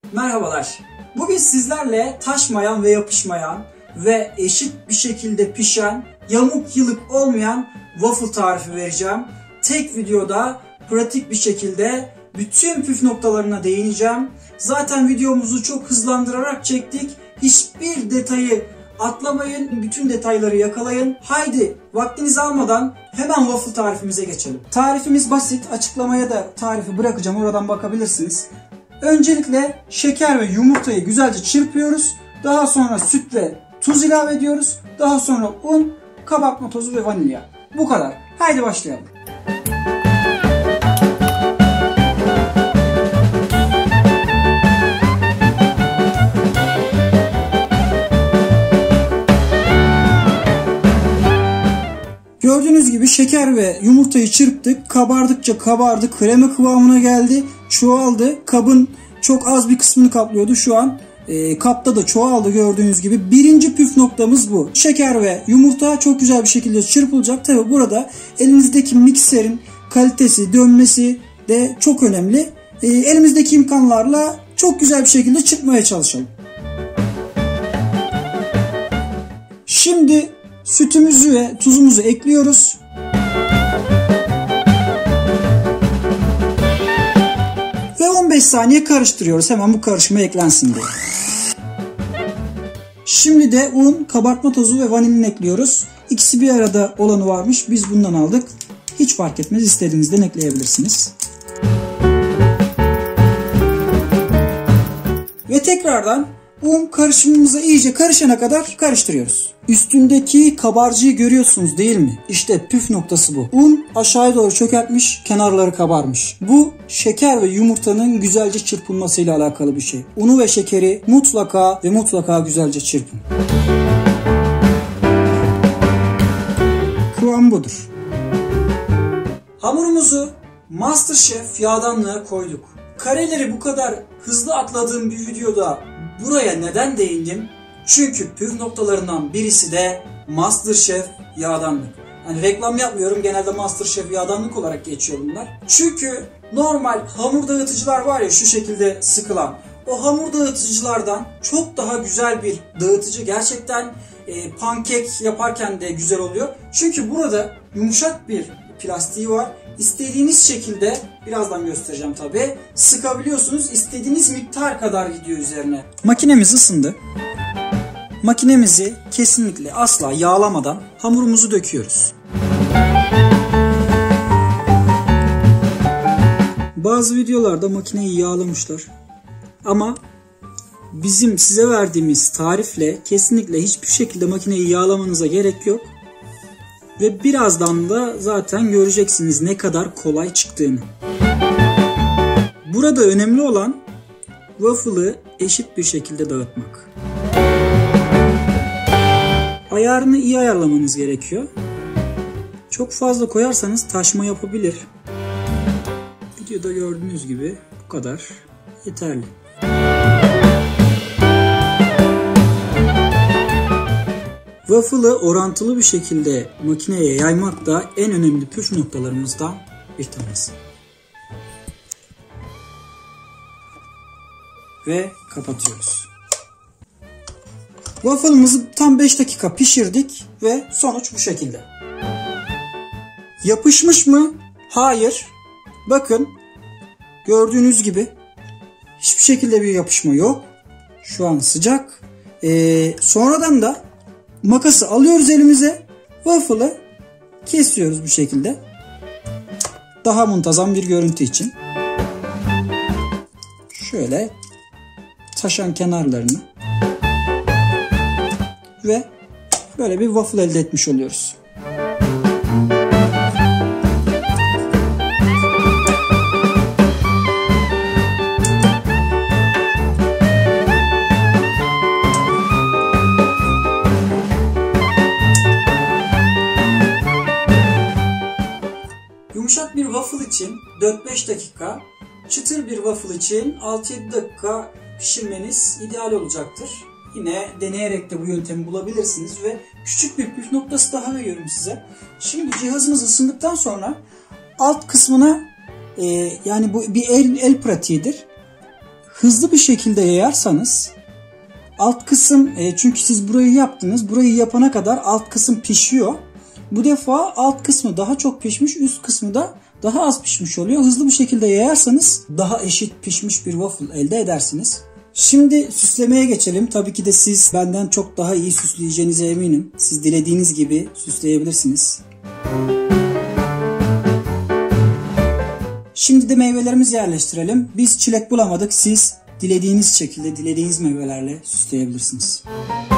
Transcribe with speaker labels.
Speaker 1: Merhabalar. Bugün sizlerle taşmayan ve yapışmayan ve eşit bir şekilde pişen, yamuk yılık olmayan waffle tarifi vereceğim. Tek videoda pratik bir şekilde bütün püf noktalarına değineceğim. Zaten videomuzu çok hızlandırarak çektik. Hiçbir detayı atlamayın, bütün detayları yakalayın. Haydi vaktinizi almadan hemen waffle tarifimize geçelim. Tarifimiz basit. Açıklamaya da tarifi bırakacağım. Oradan bakabilirsiniz. Öncelikle şeker ve yumurtayı güzelce çırpıyoruz. Daha sonra süt ve tuz ilave ediyoruz. Daha sonra un, kabartma tozu ve vanilya. Bu kadar. Haydi başlayalım. Gördüğünüz gibi şeker ve yumurtayı çırptık. Kabardıkça kabardı. Krema kıvamına geldi. Çoğaldı. Kabın çok az bir kısmını kaplıyordu. Şu an kapta da çoğaldı gördüğünüz gibi. Birinci püf noktamız bu. Şeker ve yumurta çok güzel bir şekilde çırpılacak. Tabi burada elinizdeki mikserin kalitesi, dönmesi de çok önemli. Elimizdeki imkanlarla çok güzel bir şekilde çırpmaya çalışalım. Şimdi sütümüzü ve tuzumuzu ekliyoruz. Ve 15 saniye karıştırıyoruz. Hemen bu karışıma eklensin diye. Şimdi de un, kabartma tozu ve vanilin ekliyoruz. İkisi bir arada olanı varmış. Biz bundan aldık. Hiç fark etmez. İstediğinizden ekleyebilirsiniz. Ve tekrardan un karışımımıza iyice karışana kadar karıştırıyoruz. Üstündeki kabarcığı görüyorsunuz değil mi? İşte püf noktası bu. Un aşağıya doğru çökertmiş, kenarları kabarmış. Bu şeker ve yumurtanın güzelce çırpılmasıyla alakalı bir şey. Unu ve şekeri mutlaka ve mutlaka güzelce çırpın. Kıvam budur. Hamurumuzu MasterChef yağdanlığa koyduk. Kareleri bu kadar hızlı atladığım bir videoda buraya neden değindim? Çünkü püf noktalarından birisi de MasterChef yağdanlık. Yani reklam yapmıyorum, genelde MasterChef yağdanlık olarak geçiyor bunlar. Çünkü normal hamur dağıtıcılar var ya, şu şekilde sıkılan. O hamur dağıtıcılardan çok daha güzel bir dağıtıcı. Gerçekten pankek yaparken de güzel oluyor. Çünkü burada yumuşak bir plastiği var. İstediğiniz şekilde, birazdan göstereceğim tabi, sıkabiliyorsunuz. İstediğiniz miktar kadar gidiyor üzerine. Makinemiz ısındı. Makinemizi kesinlikle asla yağlamadan hamurumuzu döküyoruz. Bazı videolarda makineyi yağlamışlar. Ama bizim size verdiğimiz tarifle kesinlikle hiçbir şekilde makineyi yağlamanıza gerek yok. Ve birazdan da zaten göreceksiniz ne kadar kolay çıktığını. Burada önemli olan waffle'ı eşit bir şekilde dağıtmak. Ayarını iyi ayarlamanız gerekiyor. Çok fazla koyarsanız taşma yapabilir. Videoda gördüğünüz gibi bu kadar yeterli. Waffle'ı orantılı bir şekilde makineye yaymak da en önemli püf noktalarımızdan bir tanesi. Ve kapatıyoruz. Waffle'ımızı tam 5 dakika pişirdik ve sonuç bu şekilde. Yapışmış mı? Hayır. Bakın gördüğünüz gibi hiçbir şekilde bir yapışma yok. Şu an sıcak. Sonradan da makası alıyoruz elimize. Waffle'ı kesiyoruz bu şekilde. Daha muntazam bir görüntü için. Şöyle taşan kenarlarını ve böyle bir waffle elde etmiş oluyoruz. Yumuşak bir waffle için 4-5 dakika, çıtır bir waffle için 6-7 dakika pişirmeniz ideal olacaktır. Yine deneyerek de bu yöntemi bulabilirsiniz ve küçük bir püf noktası daha veriyorum size. Şimdi cihazımız ısındıktan sonra alt kısmına yani bu bir el pratiğidir. hızlı bir şekilde yayarsanız alt kısım çünkü siz burayı yaptınız. Burayı yapana kadar alt kısım pişiyor. Bu defa alt kısmı daha çok pişmiş, üst kısmı da daha az pişmiş oluyor. Hızlı bir şekilde yayarsanız daha eşit pişmiş bir waffle elde edersiniz. Şimdi süslemeye geçelim. Tabii ki de siz benden çok daha iyi süsleyeceğinize eminim. Siz dilediğiniz gibi süsleyebilirsiniz. Şimdi de meyvelerimizi yerleştirelim. Biz çilek bulamadık. Siz dilediğiniz şekilde, dilediğiniz meyvelerle süsleyebilirsiniz.